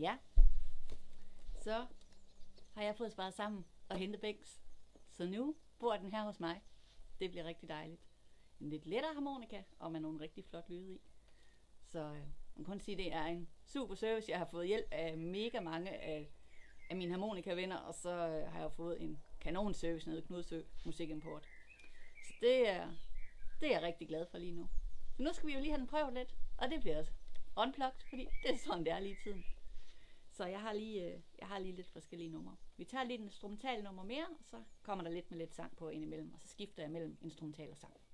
ja, så har jeg fået sparet sammen og hentet Bænks. Så nu bor den her hos mig. Det bliver rigtig dejligt. En lidt lettere harmonika, og med nogle rigtig flot lyde i. Så man kan kun sige, at det er en super service. Jeg har fået hjælp af mega mange af mine harmonikavenner, og så har jeg fået en kanonservice nede i Knudsø Musikimport. Så det er jeg rigtig glad for lige nu. Så nu skal vi jo lige have den prøvet lidt, og det bliver også unplugged, fordi det er sådan, det er lige i tiden. Så jeg har lige lidt forskellige numre. Vi tager lidt instrumental nummer mere, og så kommer der lidt med lidt sang på indimellem, og så skifter jeg mellem instrumental og sang.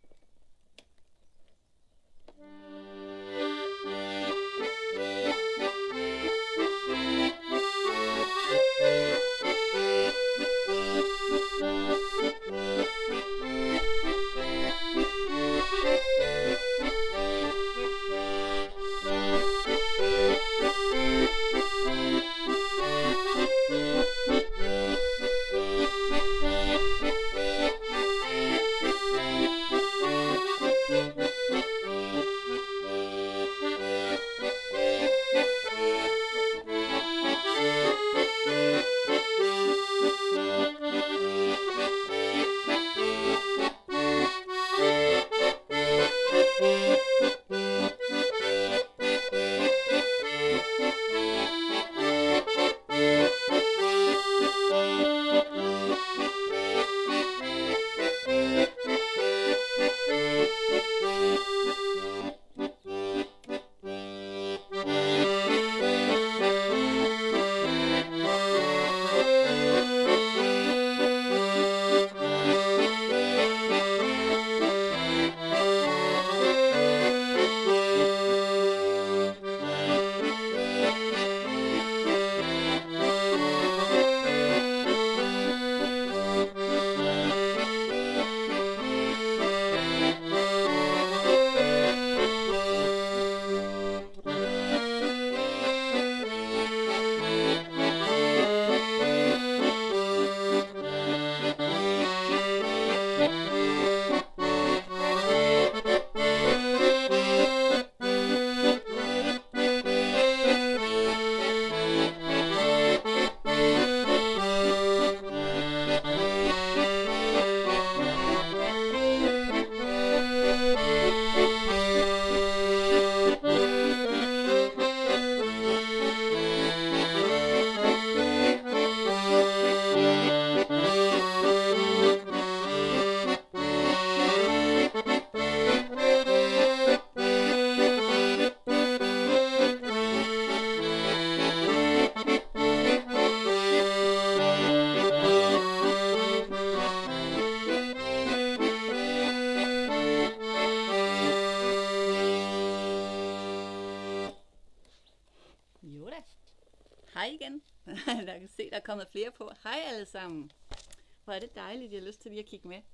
Hej igen. Der kan se, der er kommet flere på. Hej alle sammen. Hvor er det dejligt, jeg har lyst til lige at kigge med.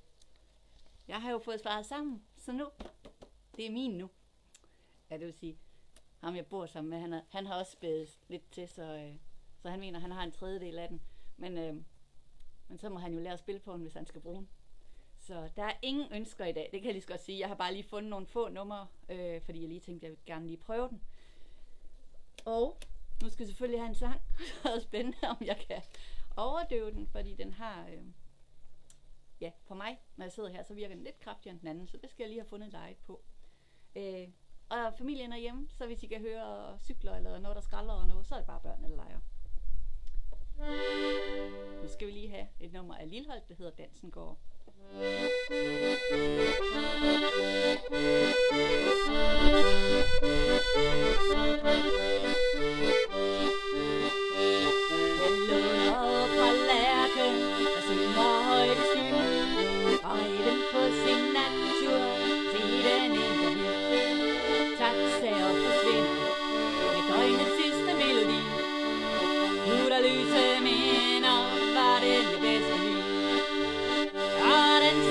Jeg har jo fået sparet sammen, så nu, det er min nu. Ja, det vil sige, ham jeg bor sammen med, han har også spædet lidt til, så han mener, han har en tredjedel af den. Men så må han jo lære at spille på den, hvis han skal bruge den. Så der er ingen ønsker i dag, det kan jeg lige så godt sige. Jeg har bare lige fundet nogle få numre, fordi jeg lige tænkte, jeg vil gerne lige prøve den. Og nu skal jeg selvfølgelig have en sang. Det er spændende, om jeg kan overdøve den, fordi den har, ja, på mig, når jeg sidder her, så virker den lidt kraftigere end den anden, så det skal jeg lige have fundet lejet på. Og familien er hjemme, så hvis I kan høre cykler eller noget, der skralder og noget, så er det bare børn, der leger. Nu skal vi lige have et nummer af Lilholt, der hedder Dansen går. Den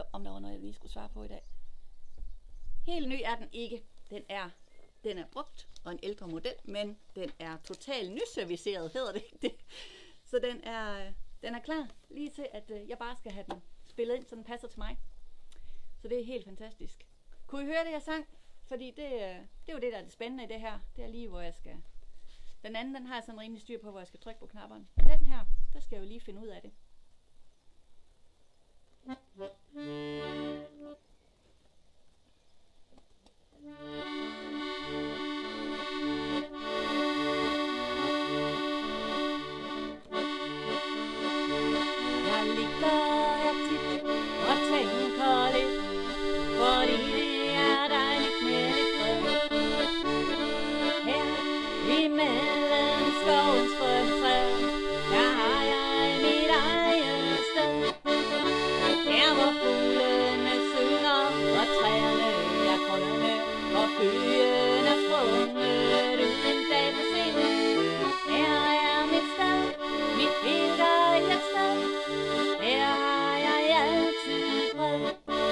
om der var noget, jeg lige skulle svare på i dag. Helt ny er den ikke. Den er brugt og en ældre model, men den er totalt nyserviceret, hedder det ikke det? Så den er klar lige til, at jeg bare skal have den spillet ind, så den passer til mig. Så det er helt fantastisk. Kunne I høre det, jeg sang? Fordi det er jo det, der er det spændende i det her. Det er lige, hvor jeg skal... Den anden, den har jeg sådan rimelig styr på, hvor jeg skal trykke på knapperne. Men den her, der skal jeg jo lige finde ud af det. Jeg ligger her tit og tænker lidt, fordi det er dejligt med lidt fred. Her imellem skovens frøtræer, der har jeg mit eget sted. Der hvor fuglene synger, og træerne er grønne, og byen er sprunget ud en dag på scenen. Her er mit sted, mit helt eget sted. Her har jeg altid fred.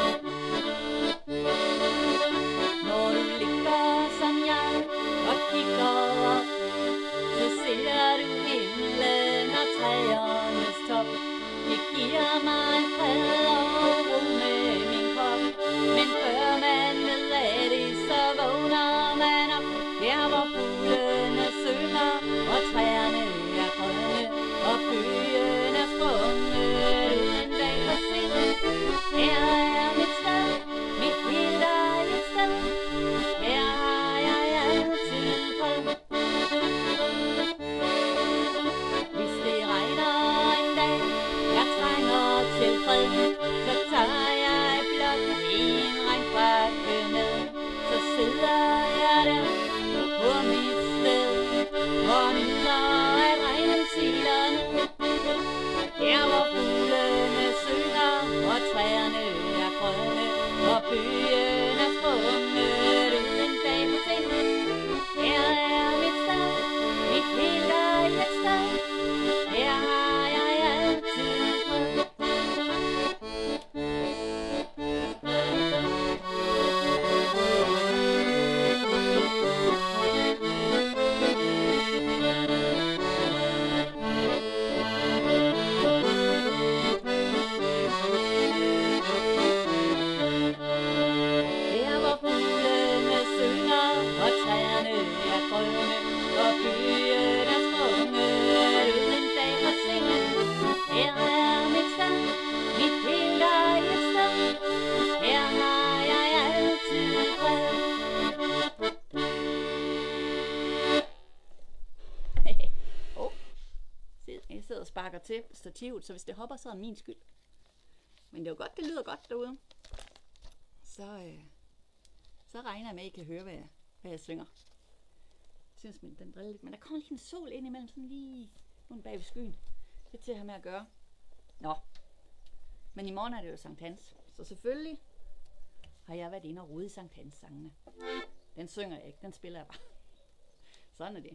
Når du ligger som jeg og kigger op, så ser du himlen og træernes top. Det giver mig en fred og ro med min krop. Men før man ved af det, så vågner man op. Der hvor fuglene synger, og træerne er grønne, og byen er sprunget ud en dag på scenen. Her er mit sted, mit helt eget sted. Her har jeg altid fred. Hvis det regner en dag, jeg trænger til fred, så tager jeg blot en regnfrakke med. Så sidder jeg der på mit sted og nyder, at regnen siler ned. Der hvor fuglene synger, og træerne er grønne, og byen er sprunget ud en dag på scenen. Her er mit sted, mit helt eget sted. Her har jeg altid fred. Der hvor fuglene synger, og træerne er grønne, og byen er sprunget ud en dag på scenen. Her er mit sted, mit helt eget sted. Her har jeg altid fred. Jeg sidder og sparker til stativet, så hvis det hopper, så er det min skyld. Men det er jo godt, det lyder godt derude. Så regner jeg med, at I kan høre, hvad jeg synger. Jeg synes, den driller lidt. Men der kommer lige en sol ind imellem, sådan lige nogen bag ved skyen. Det er til at have med at gøre. Nå. Men i morgen er det jo Sankt Hans. Så selvfølgelig har jeg været inde og rode i Sankt Hans-sangene. Den synger jeg ikke, den spiller jeg bare. Sådan er det.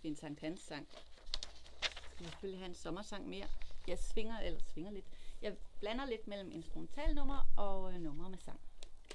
måske en Sankt Hans sang. Skal vi selvfølgelig have en sommersang mere. Jeg svinger lidt. Jeg blander lidt mellem instrumentalnummer og numre med sang.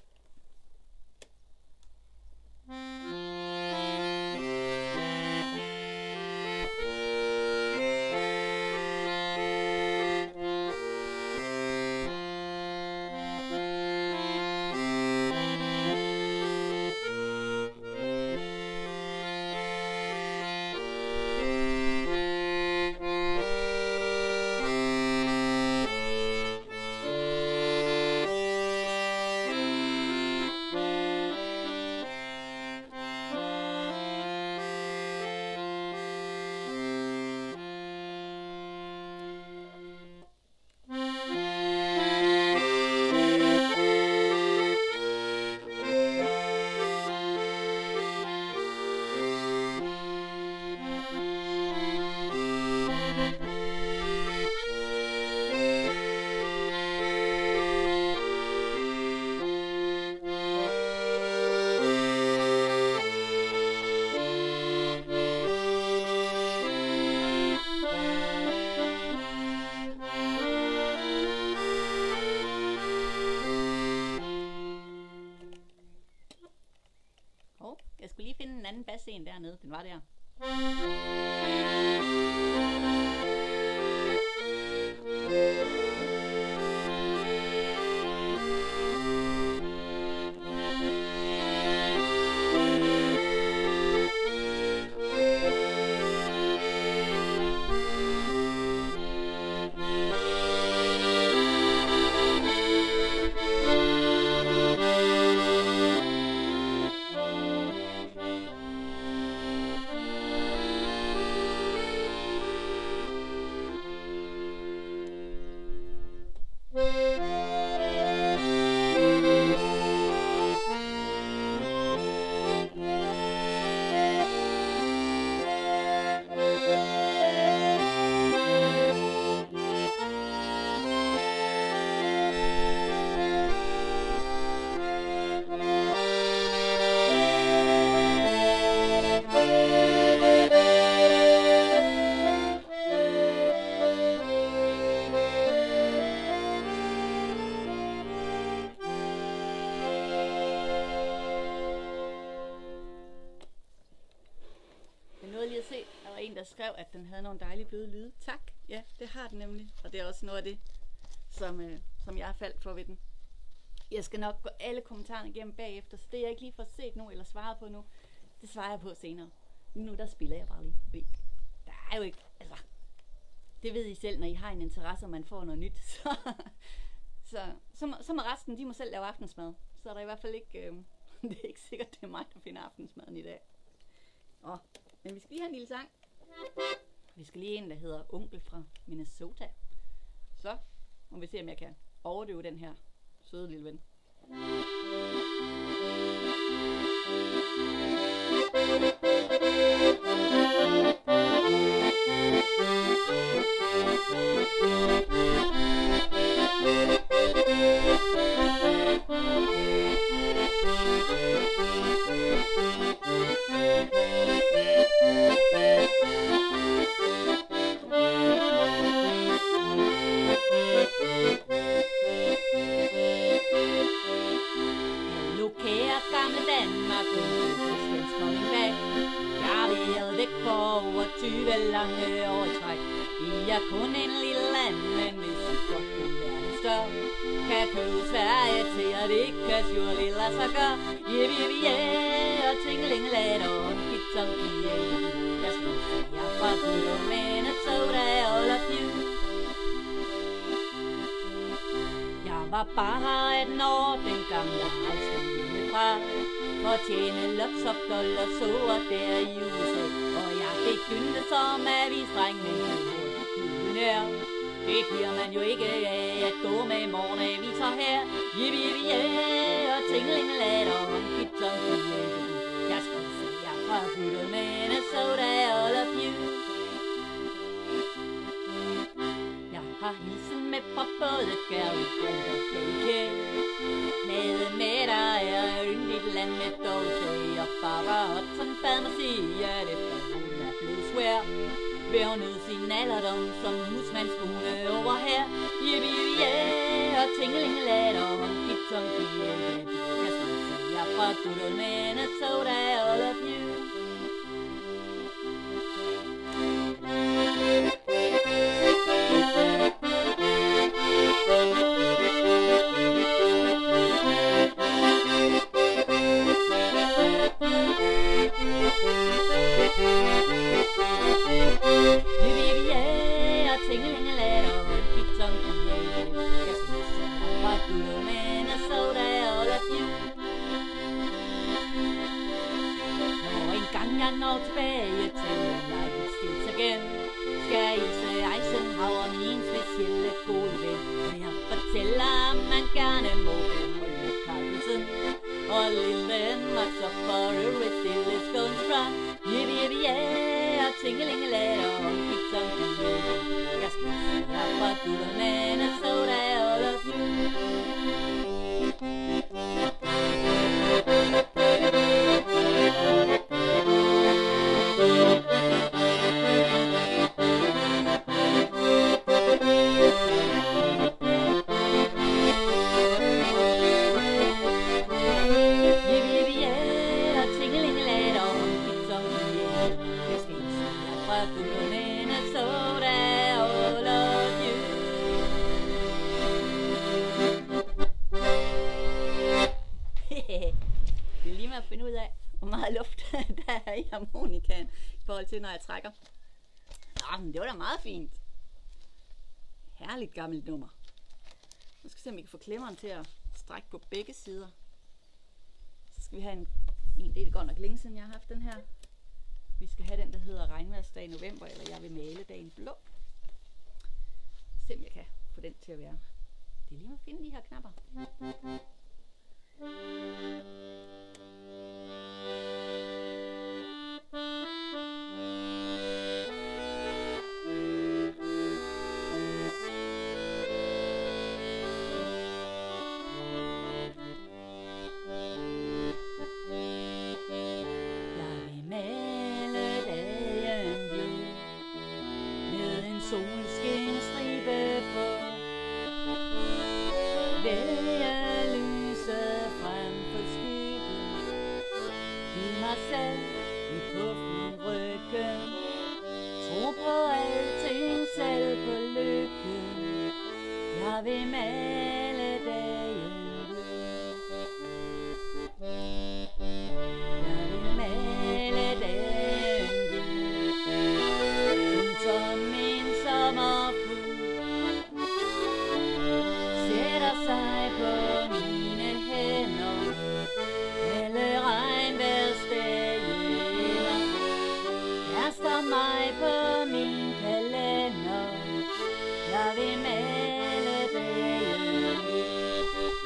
Jeg skulle lige finde en anden basscene dernede. Den var der. Der skrev, at den havde nogle dejlige bløde lyde. Tak. Ja, det har den nemlig. Og det er også noget af det, som jeg har faldt for ved den. Jeg skal nok gå alle kommentarerne igennem bagefter, så det jeg ikke lige får set nu, eller svaret på nu, det svarer jeg på senere. Nu der spiller jeg bare lige. Der er jo ikke, altså, det ved I selv, når I har en interesse, og man får noget nyt. Så må resten, de må selv lave aftensmad. Så er der i hvert fald ikke, det er ikke sikkert, det er mig, der finder aftensmaden i dag. Men vi skal lige have en lille sang. Vi skal lige en, der hedder Onkel fra Minnesota. Så må vi se, om jeg kan overdøve den her søde lille ven. over 20 lange år i træk. I er kun en lille land, men hvis I godt vil være lidt større, kan købe Sverige til, at det kan surely lade sig gøre. Yeah, og tingelingelat og en pizza og jeg skal se jer fra Gud og Minnesota, all of you. Jeg var bare 18 år, dengang jeg rejste hjemmefra, for at tjene lots of dollars over der i USA. Og jeg fik gyndte som avisdreng, men millionær. Det bliver man jo ikke af at gå med morgenaviser her. Yeah, og tingelingelat og en pizza og jeg skal se jer fra Gud og Minnesota, all of you. Jeg har hilsen med fra både Gary Grant og Dake. Nede med dig er yndigt land med dog og Barbara Hudson bad mig sige, at efter hun er blevet vævnet sin alderdom som husmandskone over her. Yippie, yeah, og tingelingelat og honky tonky, yeah. Jeg skal se jer fra good old Minnesota, all of you. Jeg når tilbage til United States again, skal I se Eisenhower, min specielle gode ven. Og jeg fortæller, at man gerne må beholde Carlsen. Og lille Danmark, så for øvrigt stille skålen strand. Yippie, yippie, yeah, og tingelingelat og honky tonky, yeah. Jeg skal se jer fra good old Minnesota, all of you. Det er lige med at finde ud af, hvor meget luft der er i harmonikaen i forhold til, når jeg trækker. Nå, men det var da meget fint. Herligt gammelt nummer. Nu skal vi se, om vi kan få klemmeren til at strække på begge sider. Så skal vi have en del godt nok længe siden jeg har haft den her. Vi skal have den, der hedder regnværsdag i november, eller jeg vil male dagen blå. Se, om jeg kan få den til at være. Det er lige med at finde de her knapper. Solskinstribe på, vælger lyset frem for skyggen, giv mig selv i puffen ryggen, tro på alting, selv på lykken, jeg vil male dagen blød. Jeg vil male dagen blød, som min sommerfugl sætter sig på mine hænder, alle regnværsdage kaster mig på min kalender, jeg vil male dagen blød.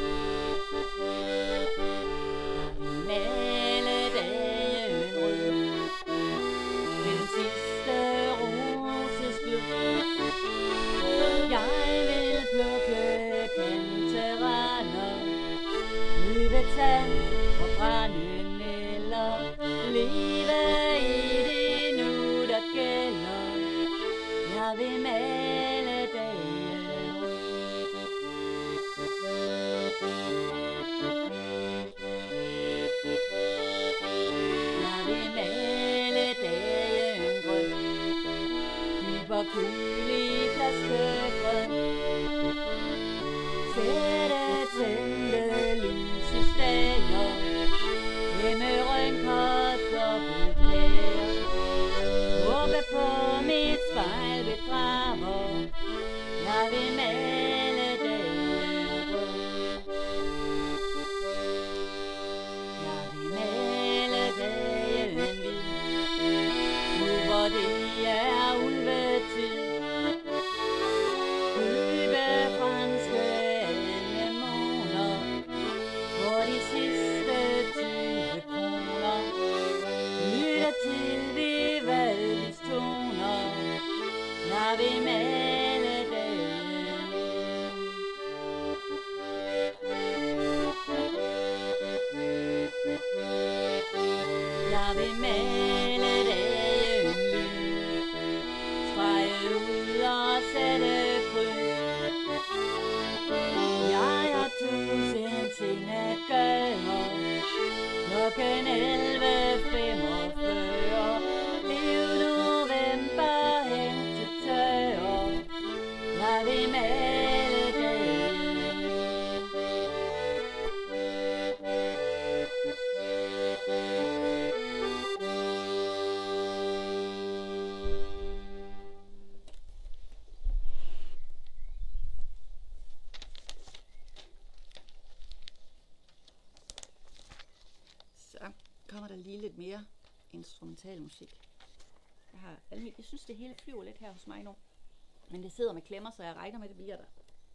Jeg vil male dagen rød ved den sidste rosesklud. Jeg vil plukke kantereller, løbe tand og brænde næller, leve i det nu, der gælder. Jeg vil male dagen rød. Jeg vil male dagen grøn, dyb og køl i flaskegrøn. Sætte tændte lys i stager, gemme rynker dobbelt hær. Håbe på mit spejl bedrager, jeg vil male dagen rød. Jeg vil male dagen hvid, nu hvor det er ulvetid. Købe franske anemoner for de sidste 20 kroner. Lytte til Vivaldis toner, jeg vil male dagen hvid. Jeg vil male dagen lyd, der lige lidt mere instrumental musik. Jeg synes, det hele flyver lidt her hos mig nu. Men det sidder med klemmer, så jeg regner med, det bliver der.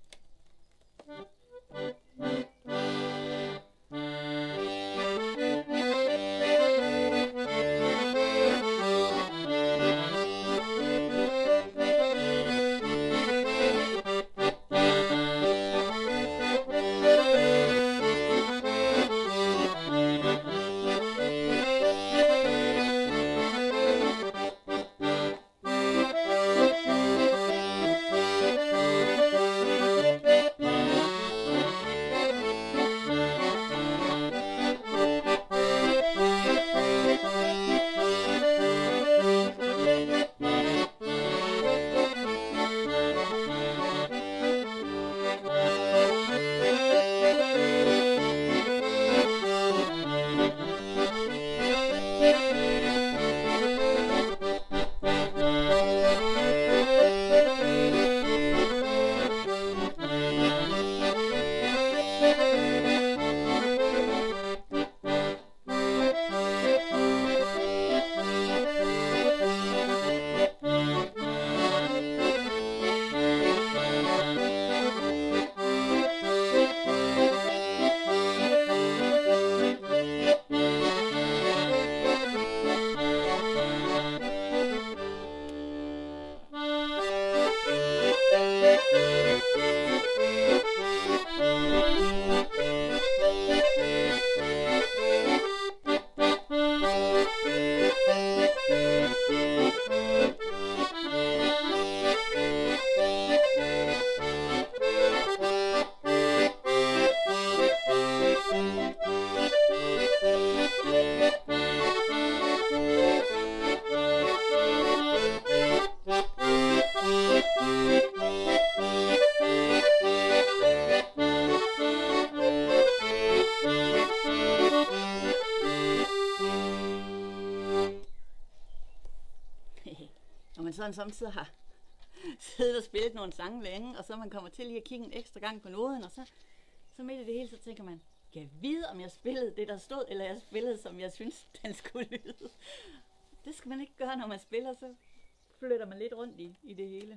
Når man sådan samtidig har siddet og spillet nogle sange længe, og så man kommer til lige at kigge en ekstra gang på noden, og så midt i det hele, så tænker man, kan jeg vide, om jeg spillede det, der stod, eller jeg spillede, som jeg synes, den skulle lyde. Det skal man ikke gøre, når man spiller, så flytter man lidt rundt i det hele.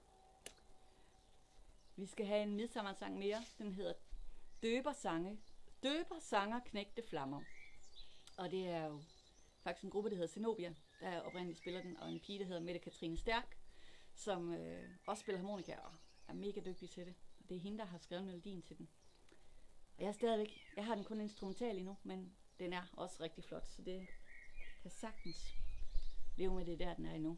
Vi skal have en midsommersang mere. Den hedder Døber sanger knægte flammer. Og det er jo faktisk en gruppe, der hedder Zenobia, der oprindeligt spiller den, og en pige, der hedder Mette Katrine Stærk, som også spiller harmonika og er mega dygtig til det. Og det er hende, der har skrevet melodien til den. Og jeg har den kun instrumental endnu, men den er også rigtig flot, så det kan sagtens leve med det der, den er endnu.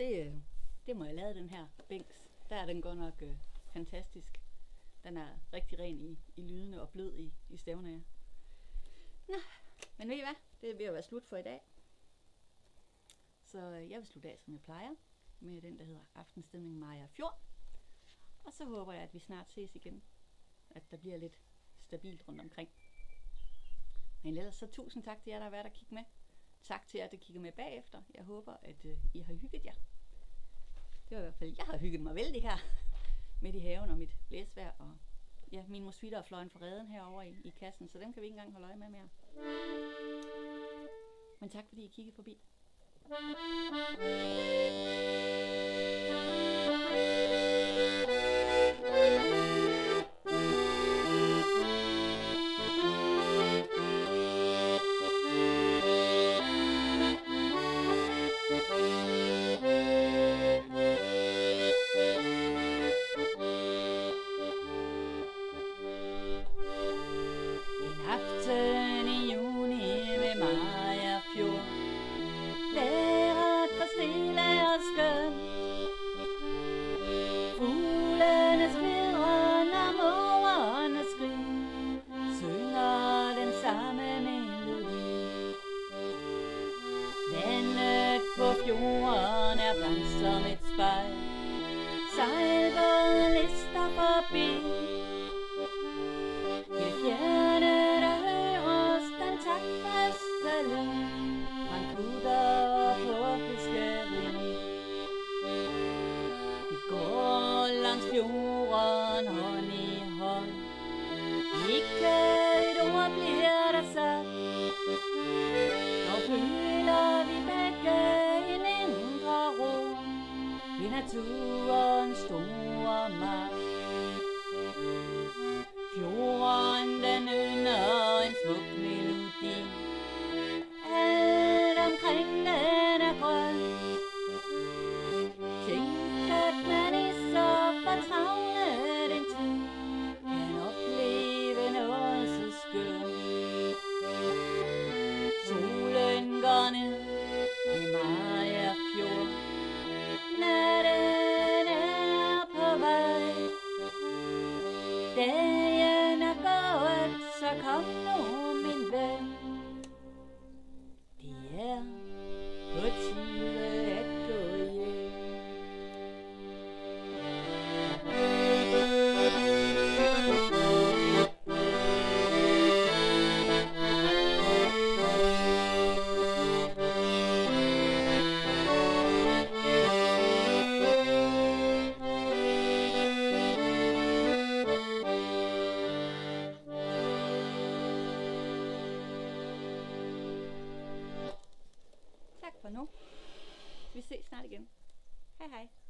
det må jeg lade den her bænks. Der er den godt nok fantastisk. Den er rigtig ren i lydene og blød i stævnerne. Nå, men ved I hvad? Det er ved at være slut for i dag. Så jeg vil slutte af, som jeg plejer, med den, der hedder Aftenstemning Maja Fjord. Og så håber jeg, at vi snart ses igen. At der bliver lidt stabilt rundt omkring. Men ellers så tusind tak til jer, der har været og kigge med. Tak til jer, der kigger med bagefter. Jeg håber, at I har hygget jer. Det var i hvert fald, jeg har hygget mig vældig her. Midt i haven og mit blæsvejr. Og ja, min mosquitter er fløjen for reden herovre i kassen, så dem kan vi ikke engang holde øje med mere. Men tak fordi I kiggede forbi. Fjorden er blank som et spejl. Sejlbåden lister forbi. I det fjerne der høres den taktfaste lyd fra en kutter på fiskeri. Vi går langs fjorden hånd i hånd. Ikke et ord bliver der sagt. Når føler vi begge naturens store magt. Fjorden den ynder en smuk melodi. Alt omkring den er grøn. Tænk at man i så fortravlet en tid kan opleve noget så skønt. Solen går ned i Maja Fjord. Natten er på vej. Dagen er gået, så kom nu min ven. Det er på tide at gå hjem. For nu. Vi ses snart igen. Hej hej.